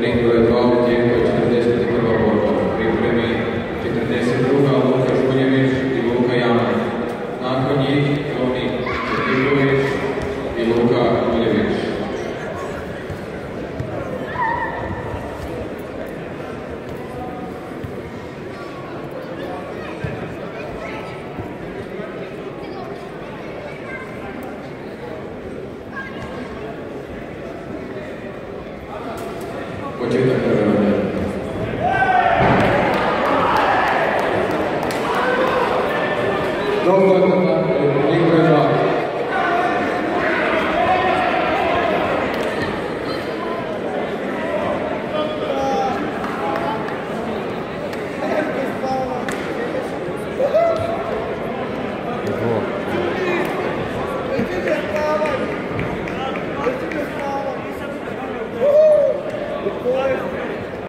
ringove 2 tijeku 41. borba. Pripremi 42. Luka Žunjević i Luka Jana. Nakon njih Toni Četiković i Luka Muljević. Početak